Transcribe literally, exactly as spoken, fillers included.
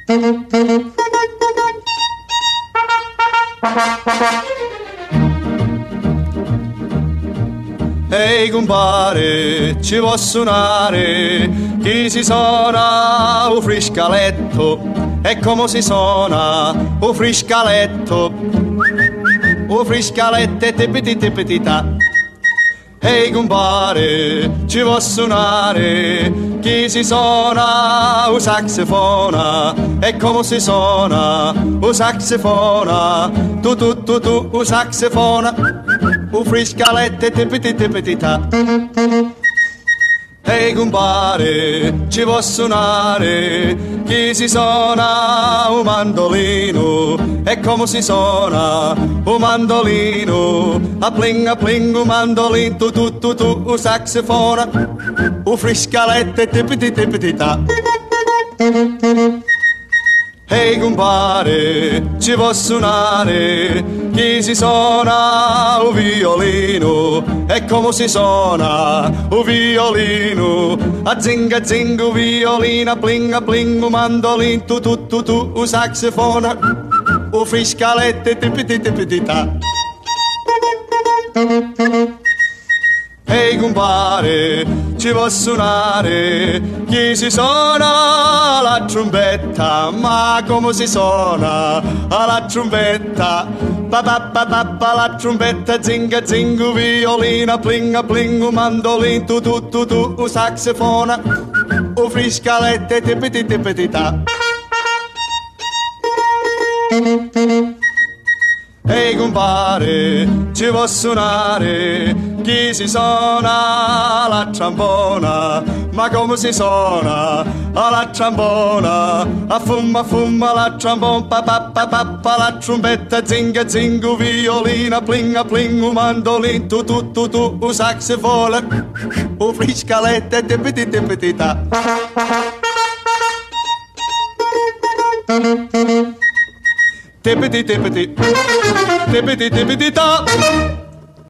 Ehi compare, ci può suonare, chi si suona un friscaletto, e come si suona un friscaletto, un friscaletto e tipiti tipiti ta. Ehi compare, ci può suonare, chi si suona un saxofona, e come si suona un saxofona, tu tu tu tu un saxofona, un friscaletto e tipiti tipiti ta. Ehi compare, ci può suonare, chi si suona un mandolino, e come si suona un mandolino, a pling a pling un mandolino, tu tu tu tu un saxofona, un friscaletto e tipiti tipiti ta. Ehi compare, ci può suonare, chi si suona un violino, e come si suona un violino, a zinga zinga un violino, a pling a pling un mandolino, tu tu tu tu un saxofona, un friscaletto e tipiti tipiti ta. Ehi compare, ci può suonare, chi si suona la trombetta, ma come si suona la trombetta, pa pa pa pa pa la trombetta, zinga zinga un violino, pling pling un mandolino, tu tu tu tu un saxofona, un friscaletto e tipiti tipiti ta. Ehi compare, ci può suonare, chi si suona la trombona, ma come si suona la trombona, a fumma fumma la trombona, pa pa pa pa pa la trombetta, zinga zinga un violino, pling pling un mandolino, tu tu tu tu un saxofona, un friscaletto e tipiti tipiti ta. Tipiti tipiti, tipiti tipiti ta.